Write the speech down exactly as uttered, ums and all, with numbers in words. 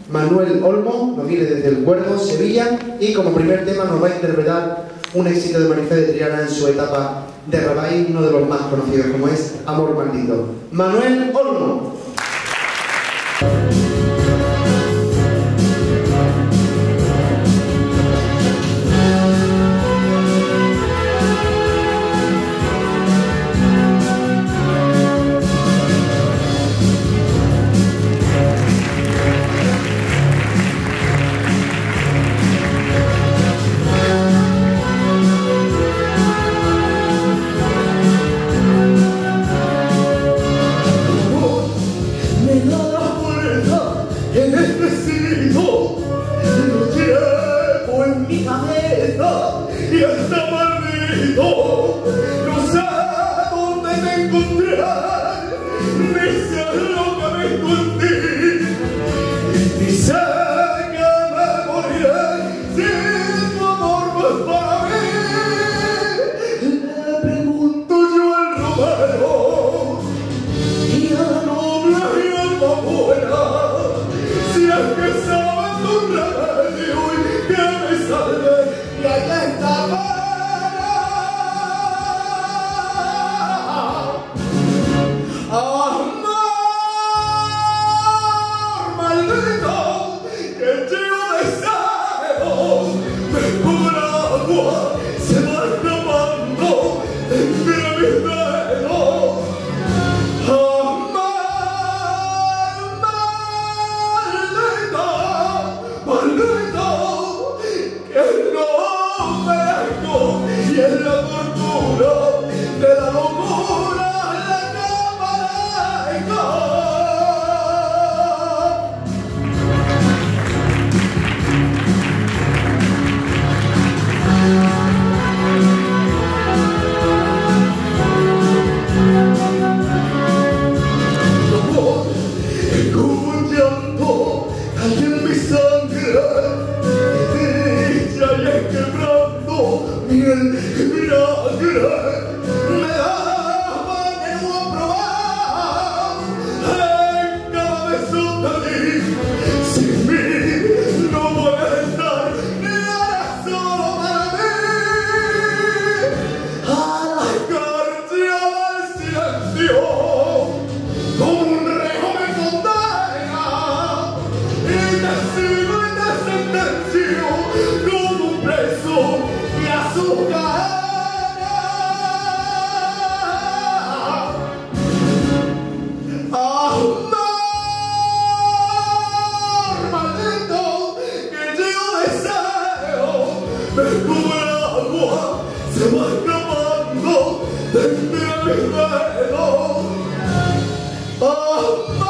Manuel Olmo, nos viene desde El Cuervo, Sevilla, y como primer tema nos va a interpretar un éxito de Marifé de Triana en su etapa de Rabay, uno de los más conocidos, como es Amor Maldito. Manuel Olmo. Y está maldito, no sé dónde te encontrar, ni sé lo que me visto en ti, ni sé que me moriré si tu amor no es para mí. Le pregunto yo al romero y a la noble y alma buena, si es que saben de un remedio y que me salve. Y ahí está para amor maldito que yo deseo, me cubra agua, se va escapando entre mis dedos. Amor maldito, maldito que no y es la tortura de la locura la que manejo. Tu amor es como un llanto hay en mi sangre, dicha y es quebrando miel vinagre, me daba de nuevo probar en cada beso de ti. Sin mí no puedes estar ni eres solo para mí. A la escarcha del silencio como un rejo me condena y te sigo y te sentencio como un preso y a su cadena. Amor maldito que yo deseo, me cubre el agua, se va escapando de entre mis dedos. Amor